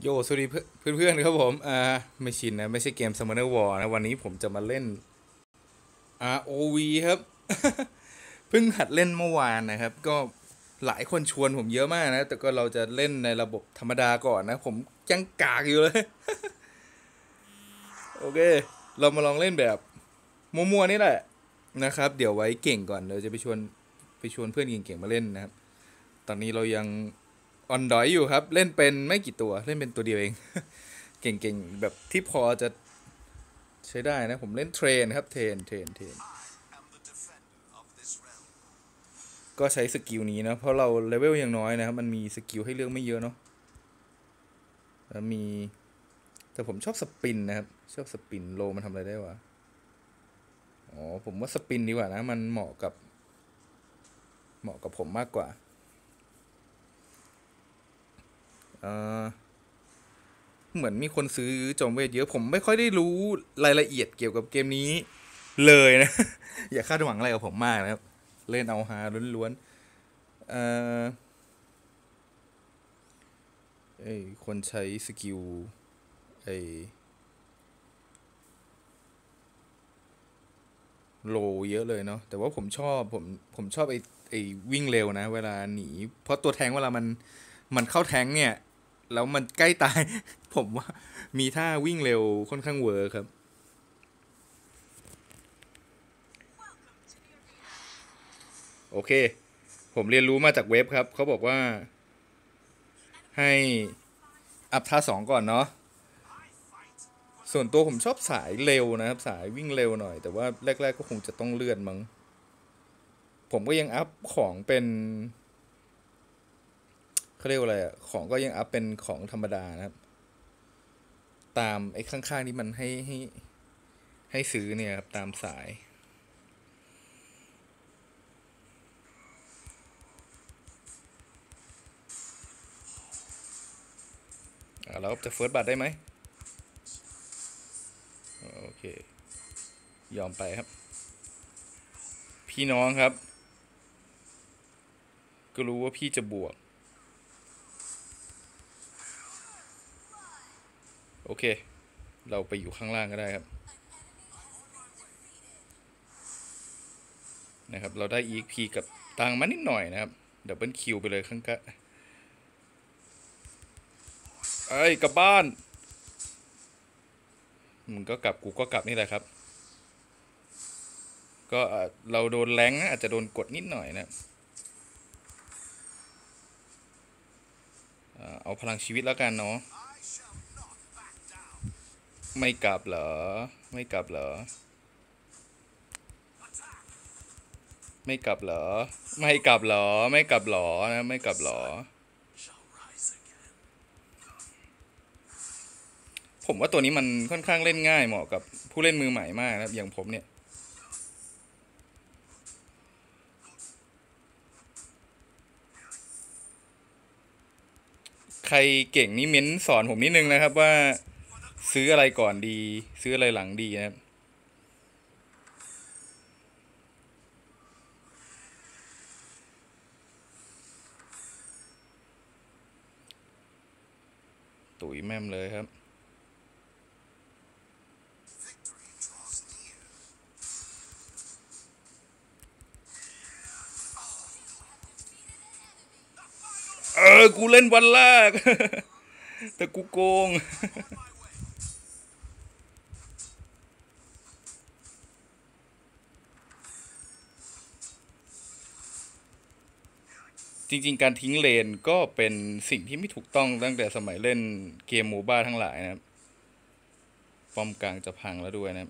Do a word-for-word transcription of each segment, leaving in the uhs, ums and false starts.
โยสวัสดีเพื่อนเพื่อนๆครับผมอ่าไม่ชินนะไม่ใช่เกม Summoner War นะวันนี้ผมจะมาเล่น อาร์ โอ วี ครับเพิ่งหัดเล่นเมื่อวานนะครับก็หลายคนชวนผมเยอะมากนะแต่ก็เราจะเล่นในระบบธรรมดาก่อนนะผมยังกากอยู่เลยโอเคเรามาลองเล่นแบบมั่วๆนี่แหละนะครับเดี๋ยวไว้เก่งก่อนเราจะไปชวนไปชวนเพื่อนเก่งๆมาเล่นนะครับตอนนี้เรายังออนดอยอยู่ครับเล่นเป็นไม่กี่ตัวเล่นเป็นตัวเดียวเองเก่งๆแบบที่พอจะ ใช้ได้นะผมเล่นเทรนครับเทรนเทรนเทรนก็ใช้สกิลนี้นะเพราะเราเลเวลยังน้อยนะครับมันมีสกิลให้เลือกไม่เยอะเนาะแล้วมีแต่ผมชอบสปินนะครับชอบสปินโลมันทำอะไรได้วะอ๋อผมว่าสปินดีกว่านะมันเหมาะกับเหมาะกับผมมากกว่าเออเหมือนมีคนซื้อจอมเวทเยอะผมไม่ค่อยได้รู้รายละเอียดเกี่ยวกับเกมนี้เลยนะอย่าคาดหวังอะไรกับผมมากนะครับเล่นเอาฮาล้วนๆเอ่อ ไอ้คนใช้สกิลไอ้โลเยอะเลยเนาะแต่ว่าผมชอบผมผมชอบไอ้ไอ้วิ่งเร็วนะเวลาหนีเพราะตัวแทงเวลามันมันเข้าแทงเนี่ยแล้วมันใกล้ตายผมว่ามีท่าวิ่งเร็วค่อนข้างเวอร์ครับโอเคผมเรียนรู้มาจากเว็บครับเขาบอกว่าให้อัพท่าสองก่อนเนาะส่วนตัวผมชอบสายเร็วนะครับสายวิ่งเร็วหน่อยแต่ว่าแรกๆก็คงจะต้องเลื่อนมั้งผมก็ยังอัพของเป็น เขาเรียกว่าอะไรอะของก็ยังอัพเป็นของธรรมดานะครับตามไอ้ข้างๆที่มันให้ให้ให้ซื้อเนี่ยครับตามสายอ่าแล้วจะเฟิร์สบัตได้ไหมโอเคยอมไปครับพี่น้องครับก็รู้ว่าพี่จะบวกโอเคเราไปอยู่ข้างล่างก็ได้ครับนะครับเราได้ อี เอ็กซ์ พี กับตังค์มานิดหน่อยนะครับดับเบิลคิวไปเลยข้างกะไอ้ยกลับบ้านมึงก็กลับกูก็กลับนี่แหละครับก็เราโดนแรงอาจจะโดนกดนิดหน่อยนะเอาพลังชีวิตแล้วกันเนาะไม่กลับเหรอไม่กลับเหรอ ไม่กลับเหรอไม่กลับเหรอไม่กลับเหรอนะไม่กลับเหรอผมว่าตัวนี้มันค่อนข้างเล่นง่ายเหมาะกับผู้เล่นมือใหม่มากนะครับอย่างผมเนี่ยใครเก่งนี่เม้นสอนผมนิดนึงนะครับว่าซื้ออะไรก่อนดีซื้ออะไรหลังดีนะครับตุ๋ยแม่มเลยครับเออกูเล่นวันแรกแต่กูโกงจริงๆการทิ้งเลนก็เป็นสิ่งที่ไม่ถูกต้องตั้งแต่สมัยเล่นเกมโมบ้าทั้งหลายนะครับป้อมกลางจะพังแล้วด้วยนะครับ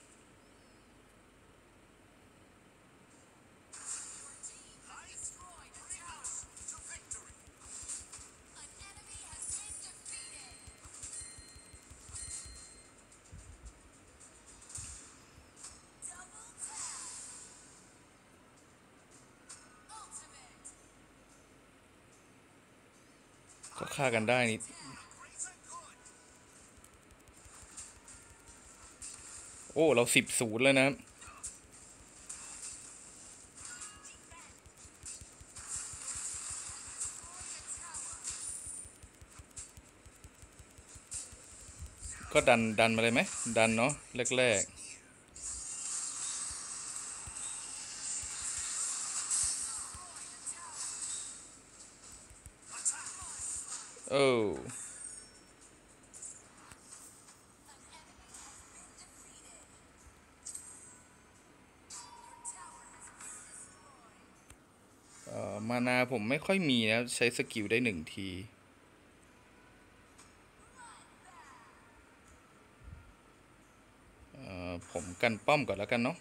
ก็ฆ่ากันได้นี่โอ้เราสิบศูนย์แล้วนะก็ดันดันมาเลยไหมดันเนาะแรกๆเออเอ่อมานาผมไม่ค่อยมีนะใช้สกิลได้หนึ่งทีเอ่อผมกันป้อมก่อนแล้วกันเนาะ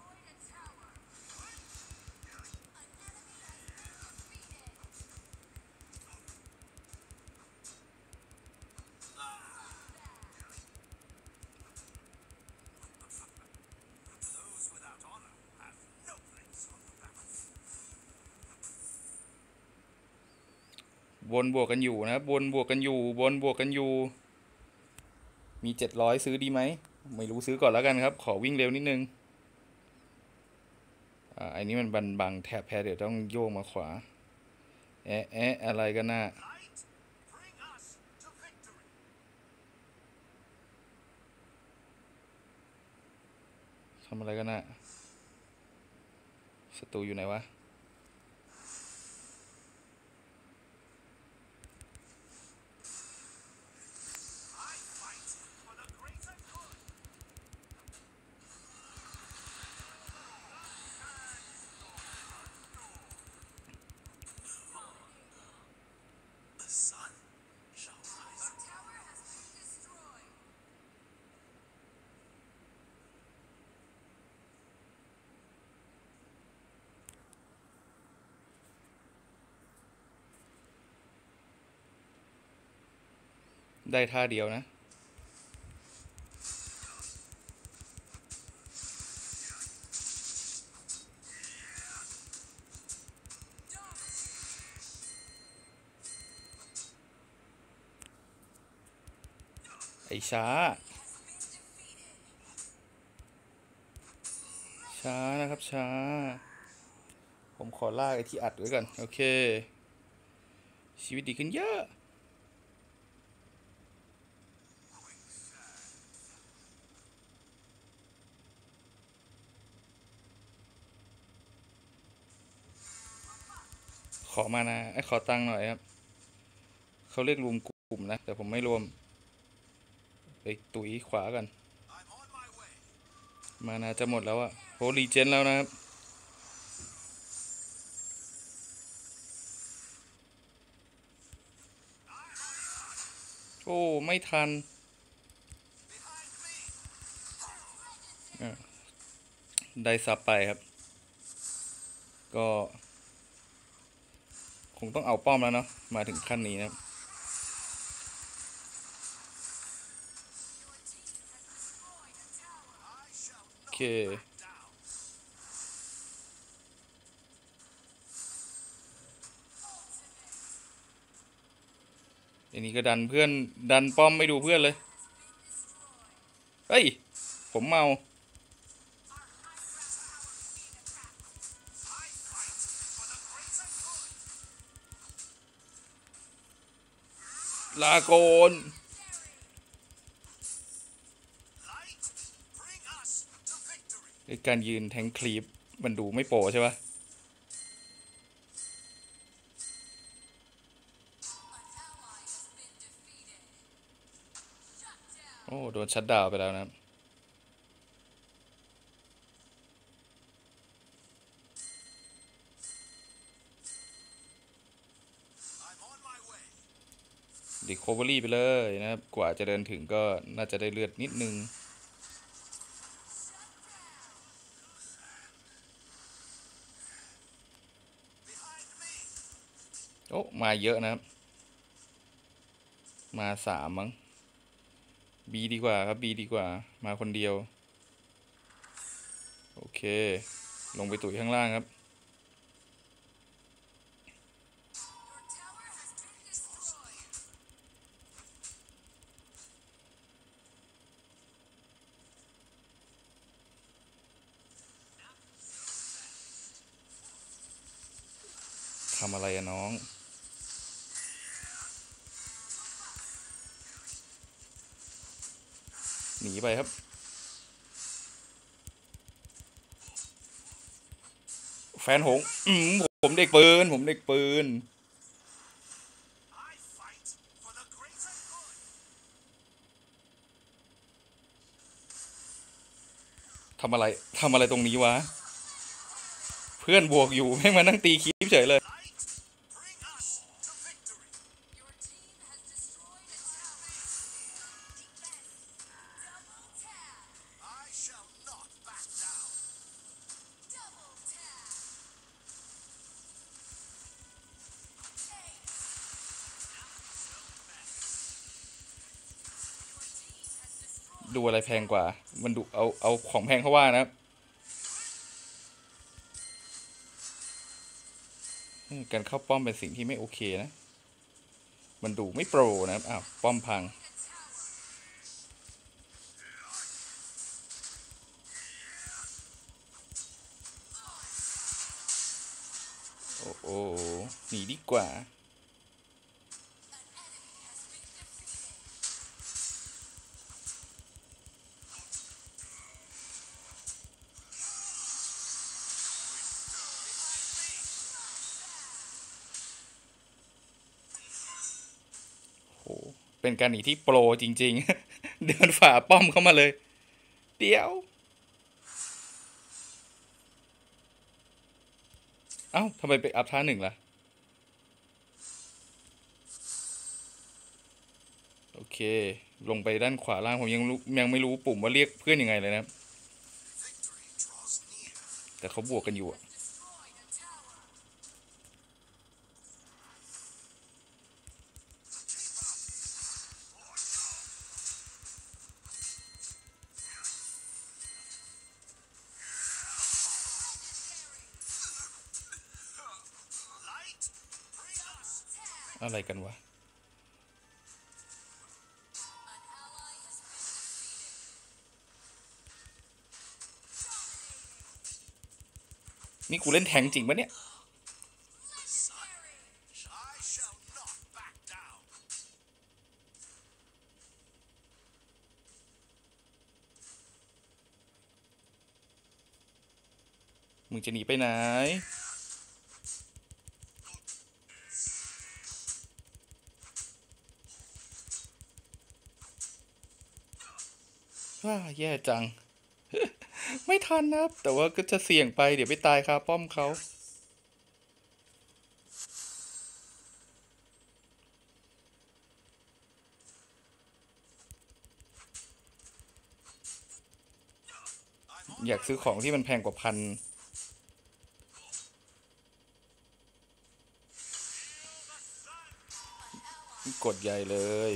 วนบวกกันอยู่นะวนบวกกันอยู่วนบวกกันอยู่มีเจ็ดร้อยซื้อดีไหมไม่รู้ซื้อก่อนแล้วกันครับขอวิ่งเร็วนิดนึงอ่าอันนี้มันบันบังแถบแพ้เดี๋ยวต้องโยกมาขวาแอะแอะอะไรกันน่ะทำอะไรกันน่ะศัตรูอยู่ไหนวะได้ท่าเดียวนะไอ้ช้าช้านะครับช้าผมขอลากไอ้ที่อัดไว้ก่อนโอเคชีวิตดีขึ้นเยอะขอมานะไอ้ขอตังค์หน่อยครับเขาเรียกรวมกลุ่มนะแต่ผมไม่รวมไปตุ๋ยขวากันมานาจะหมดแล้วอะโหรีเจนแล้วนะครับโอ้ไม่ทันได้ซับไปครับก็คงต้องเอาป้อมแล้วเนาะมาถึงขั้นนี้นะโอเคอันนี้ก็ดันเพื่อนดันป้อมไม่ดูเพื่อนเลยเฮ้ยผมเมาลาโกนการยืนแทงคลีปมันดูไม่โปรใช่ปะโอ้โดนชัดดาวไปแล้วนะครับดิโคเวอรี่ไปเลยนะครับกว่าจะเดินถึงก็น่าจะได้เลือดนิดนึงโอ้มาเยอะนะครับมาสามมั้งบีดีกว่าครับบีดีกว่ามาคนเดียวโอเคลงไปตุ๋ยข้างล่างครับทำอะไรอะน้องหนีไปครับแฟนหงอืมผมเด็กปืนผมเด็กปืนทำอะไรทำอะไรตรงนี้วะเพื่อนบวกอยู่ให้มานั่งตีคีบเฉยเลยดูอะไรแพงกว่ามันดูเอาเอาของแพงเขาว่านะครับการเข้าป้อมเป็นสิ่งที่ไม่โอเคนะมันดูไม่โปรนะครับอ้าวป้อมพังโอ้โหหนีดีกว่าโอ้เป็นการหนีที่โปรจริงๆเดินฝ่าป้อมเข้ามาเลยเดี๋ยวเอ้าทำไมไปอัพท่าหนึ่งล่ะโอเคลงไปด้านขวาล่างผมยังรู้ยังไม่รู้ปุ่มว่าเรียกเพื่อนยังไงเลยนะครับแต่เขาบวกกันอยู่อะอะไรกันวะนี่กูเล่นแทงจริงปะเนี่ยมึงจะหนีไปไหนว้าแย่จังไม่ทันนะครับแต่ว่าก็จะเสี่ยงไปเดี๋ยวไปตายคาป้อมเขาอยากซื้อของที่มันแพงกว่าพันกดใหญ่เลย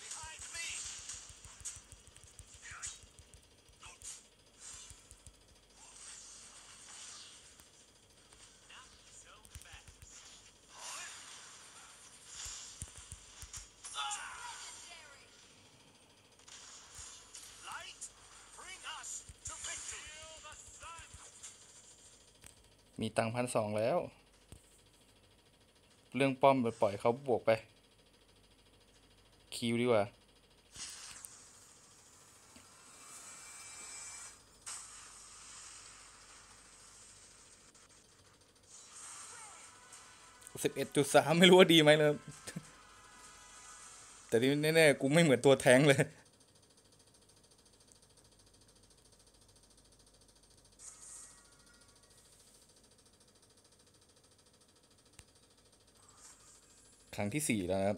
มีตังพันสองแล้วเรื่องป้อมไปปล่อยเขาบวกไปคิวดีกว่าสิบเอ็ดจุดสามไม่รู้ว่าดีไหมเลยแต่ที่แน่ๆกูไม่เหมือนตัวแท้งเลยครั้งที่สี่แล้วนะครับ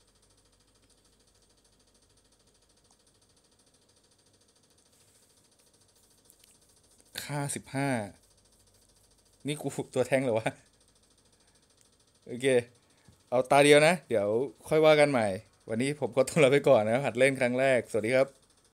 ค่าสิบห้านี่กูตัวแท้งเหรอวะโอเคเอาตาเดียวนะเดี๋ยวค่อยว่ากันใหม่วันนี้ผมก็ต้องลาไปก่อนนะหัดเล่นครั้งแรกสวัสดีครับ